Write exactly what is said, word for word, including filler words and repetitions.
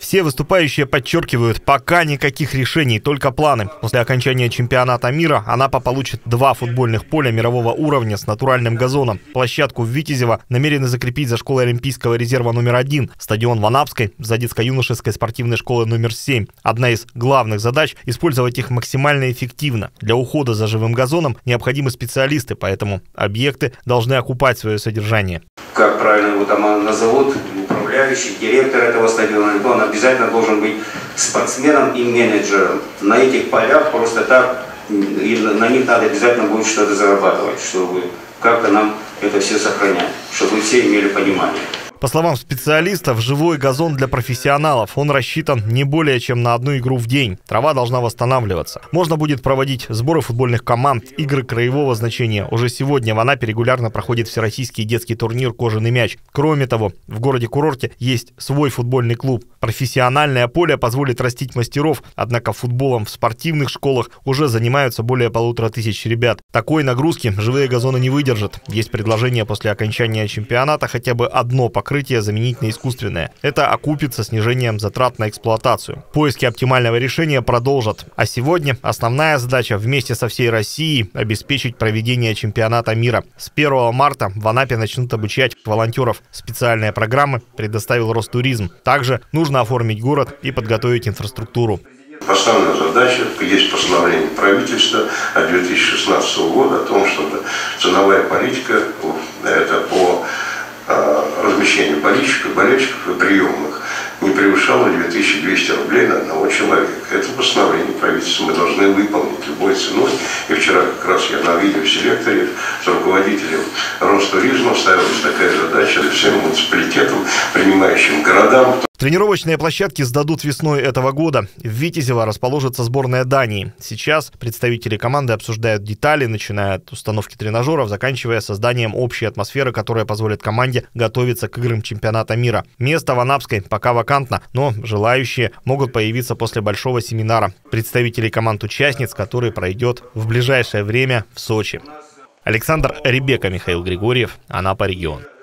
Все выступающие подчеркивают, пока никаких решений, только планы. После окончания чемпионата мира Анапа получит два футбольных поля мирового уровня с натуральным газоном. Площадку в Витязево намерены закрепить за школой Олимпийского резерва номер один, стадион в Анапской за детско-юношеской спортивной школы номер семь. Одна из главных задач – использовать их максимально эффективно. Для ухода за живым газоном необходимы специалисты, поэтому объекты должны окупать свое содержание. Как правильно его там назовут, управляющий, директор этого стадиона, он обязательно должен быть спортсменом и менеджером. На этих полях просто так, и на них надо обязательно будет что-то зарабатывать, чтобы как-то нам это все сохранять, чтобы все имели понимание. По словам специалистов, живой газон для профессионалов. Он рассчитан не более чем на одну игру в день. Трава должна восстанавливаться. Можно будет проводить сборы футбольных команд, игры краевого значения. Уже сегодня в Анапе регулярно проходит всероссийский детский турнир «Кожаный мяч». Кроме того, в городе-курорте есть свой футбольный клуб. Профессиональное поле позволит растить мастеров, однако футболом в спортивных школах уже занимаются более полутора тысяч ребят. Такой нагрузки живые газоны не выдержат. Есть предложение после окончания чемпионата хотя бы одно поколение покрытие заменить на искусственное. Это окупится снижением затрат на эксплуатацию. Поиски оптимального решения продолжат. А сегодня основная задача вместе со всей Россией обеспечить проведение чемпионата мира. С первого марта в Анапе начнут обучать волонтеров. Специальные программы предоставил Ростуризм. Также нужно оформить город и подготовить инфраструктуру. Основная задача, есть постановление правительства от две тысячи шестнадцатого года о том, чтобы ценовая политика это по размещению болельщиков, болельщиков и приемных не превышало две тысячи двести рублей на одного человека. Это постановление правительства мы должны выполнить любой ценой. И вчера как раз я на видеоселекторе с руководителем Ростуризма ставилась такая задача всем муниципалитетам, принимающим городам. Тренировочные площадки сдадут весной этого года. В Витязево расположится сборная Дании. Сейчас представители команды обсуждают детали, начиная от установки тренажеров, заканчивая созданием общей атмосферы, которая позволит команде готовиться к играм чемпионата мира. Место в Анапской пока вакантно, но желающие могут появиться после большого семинара представителей команд-участниц, который пройдет в ближайшее время в Сочи. Александр Ребека, Михаил Григорьев, Анапа регион.